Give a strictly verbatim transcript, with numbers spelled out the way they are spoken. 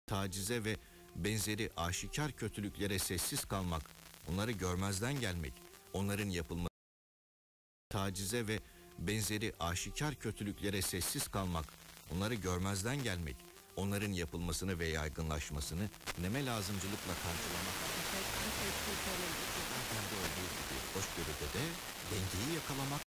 tacize ve benzeri aşikar kötülüklere sessiz kalmak, onları görmezden gelmek, onların yapılması, tacize ve benzeri aşikar kötülüklere sessiz kalmak, onları görmezden gelmek, onların yapılmasını ve yaygınlaşmasını neme lazımcılıkla karşılamak, kendi olduğu gibi hoşgörüde de dengeyi yakalamak,